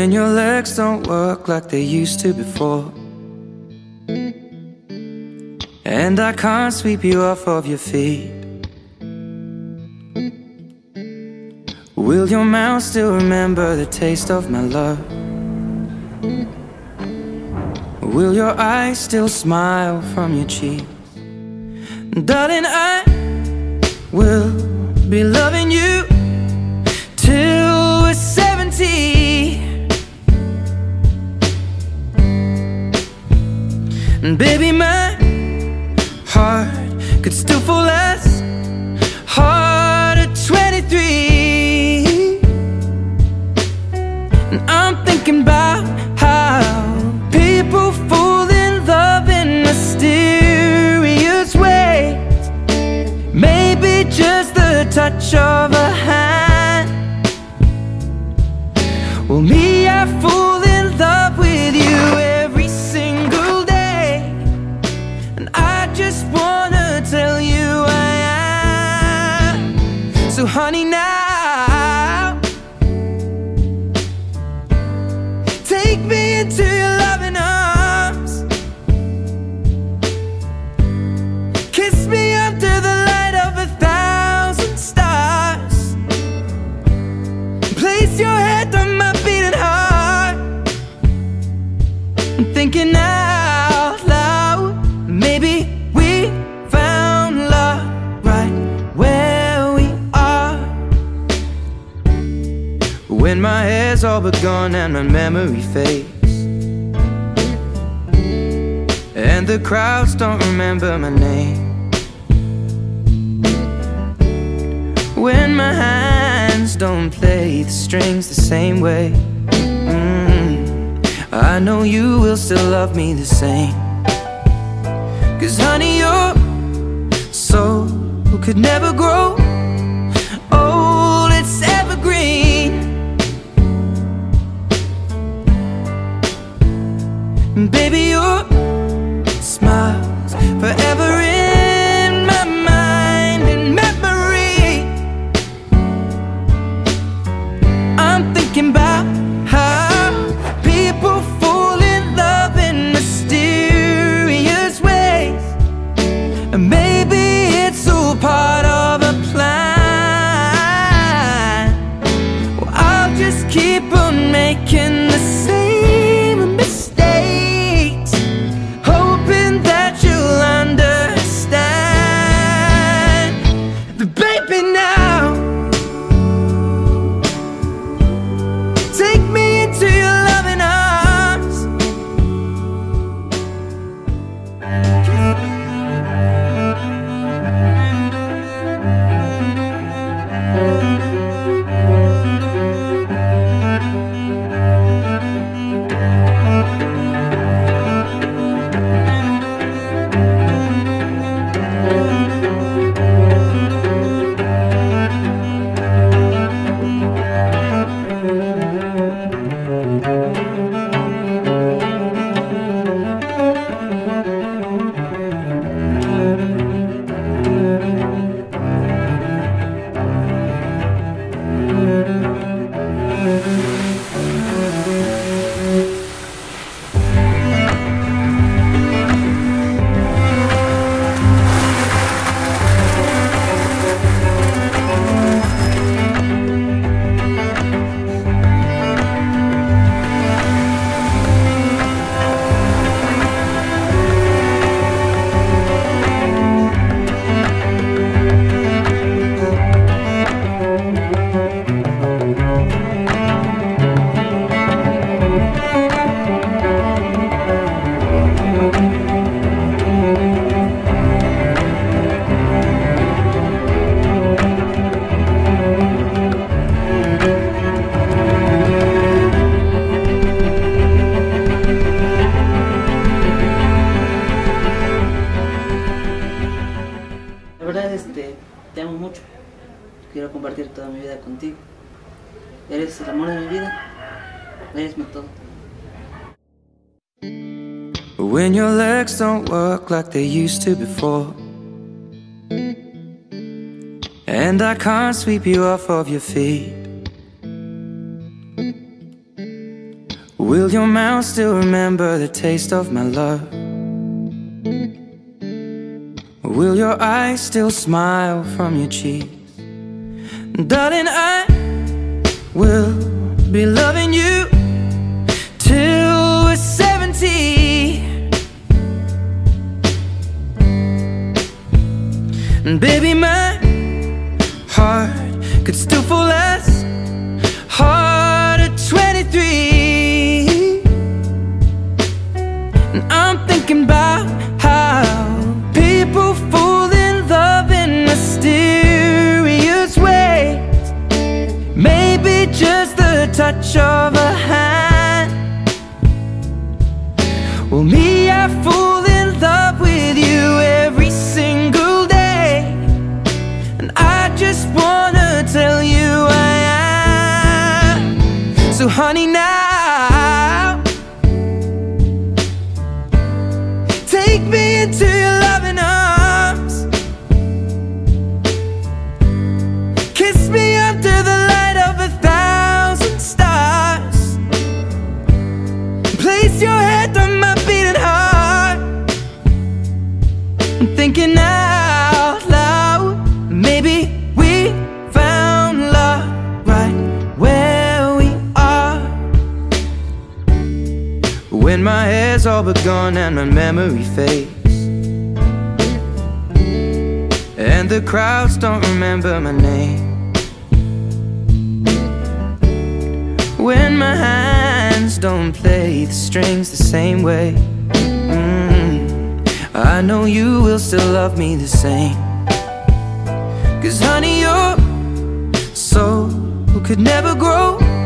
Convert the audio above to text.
When your legs don't work like they used to before, and I can't sweep you off of your feet, will your mouth still remember the taste of my love? Will your eyes still smile from your cheeks? Darling, I will be loving you till we're 70. And baby, my heart could still fall as hard at 23. And I'm thinking about how people fall in love in mysterious ways. Maybe just the touch of a hand. Well, me, I fall in love with you every single day, and I just wanna tell you I am. So honey, now take me into your loving arms. Kiss me under the light of 1,000 stars. Place your head on my beating heart. I'm thinking out loud, maybe we found love right where we are. When my hair's all but gone and my memory fades, and the crowds don't remember my name, when my hands don't play the strings the same way, I know you will still love me the same. 'Cause honey, your soul could never grow old, it's evergreen. And baby, your smile's forever in my mind and memory. I'm thinking about how people fall in love in mysterious ways, and maybe it's all part of a plan. Well, I'll just keep on making the same mistakes, hoping that you'll understand. But baby, now take me into your loving arms. La verdad, te amo mucho. Quiero compartir toda mi vida contigo. Eres el amor de mi vida. Eres mi todo. When your legs don't work like they used to before, and I can't sweep you off of your feet, Will your mouth still remember the taste of my love? Will your eyes still smile from your cheeks? Darling, I will be loving you till we're 70. And baby, my heart could still fall as hard at 23. And I'm thinking about how people fall in love in mysterious ways. Maybe just the touch of a hand. Well, me, I fall in love with you every single day, and I just wanna tell you I am. So honey, now take me into your loving arms. Kiss me under the light of 1,000 stars. Place your head on my beating heart. I'm thinking out loud, maybe we found love right where we are. When my hair's all but gone and my memory fades, and the crowds don't remember my name, when my hands don't play the strings the same way, I know you will still love me the same. 'Cause honey, your soul could never grow